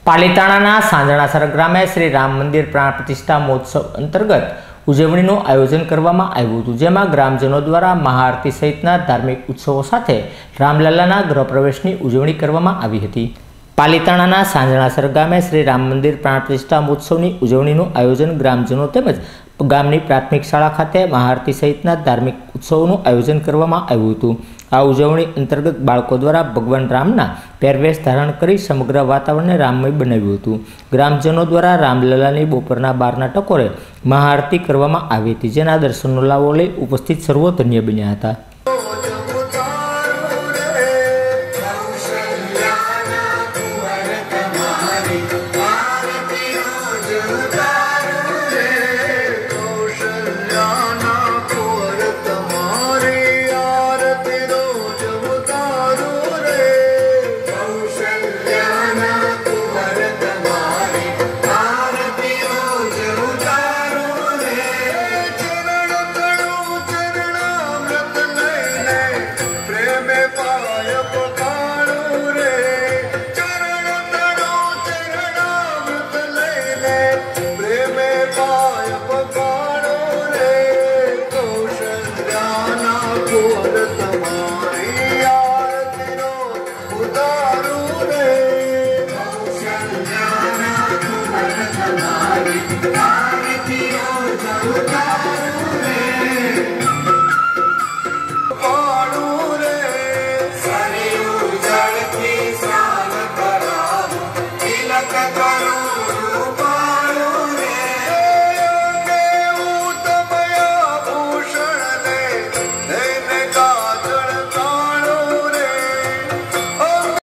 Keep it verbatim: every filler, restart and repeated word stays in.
પાલીતાણાના સાંજણાસર ગ્રામે શ્રી રામ મંદિર પ્રાણ પ્રતિષ્ઠા મહોત્સવ અંતર્ગત ઉજવણીનું આયોજન કરવામાં આવ્યું હતું, જેમાં ગ્રામજનો દ્વારા મહાઆરતી સહિતના ધાર્મિક ઉત્સવો સાથે રામલલ્લાના ગૃહ પ્રવેશની ઉજવણી કરવામાં આવી હતી। પાલીતાણાના સાંજણાસર ગામે શ્રી રામ મંદિર પ્રાણ પ્રતિષ્ઠા મહોત્સવની ઉજવણીનું આયોજન ગ્રામજનો તેમજ ગામની પ્રાથમિક શાળા ખાતે મહાઆરતી સહિતના ધાર્મિક ઉત્સવોનું આયોજન કરવામાં આવ્યું હતું। આ ઉજવણી અંતર્ગત બાળકો દ્વારા ભગવાન રામના પહેરવેશ ધારણ કરી સમગ્ર વાતાવરણને રામમય બનાવ્યું હતું। ગ્રામજનો દ્વારા રામલલ્લાની બપોરના બારના ટકોરે મહાઆરતી કરવામાં આવી હતી, જેના દર્શનનો લાવો લઈ ઉપસ્થિત સર્વો ધન્ય બન્યા હતા।